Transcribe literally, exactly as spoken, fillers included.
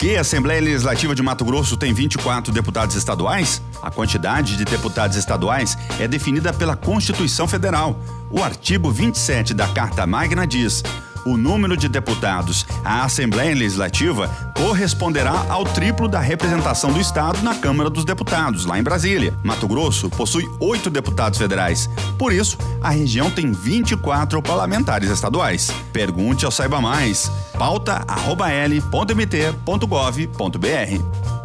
que a Assembleia Legislativa de Mato Grosso tem vinte e quatro deputados estaduais? A quantidade de deputados estaduais é definida pela Constituição Federal. O artigo vinte e sete da Carta Magna diz: o número de deputados à Assembleia Legislativa corresponderá ao triplo da representação do Estado na Câmara dos Deputados, lá em Brasília. Mato Grosso possui oito deputados federais. Por isso, a região tem vinte e quatro parlamentares estaduais. Pergunte ao Saiba Mais. pauta arroba l ponto m t ponto gov ponto b r